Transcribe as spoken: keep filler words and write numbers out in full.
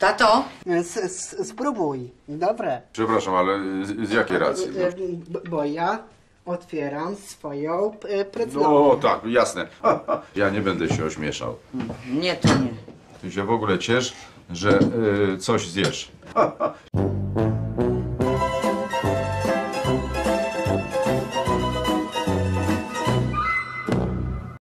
Tato? S, s, spróbuj, dobre. Przepraszam, ale z, z jakiej racji? No. Bo, bo ja otwieram swoją e, precyzję. No tak, jasne. Ja nie będę się ośmieszał. Nie, to nie. Ty się w ogóle ciesz, że y, coś zjesz.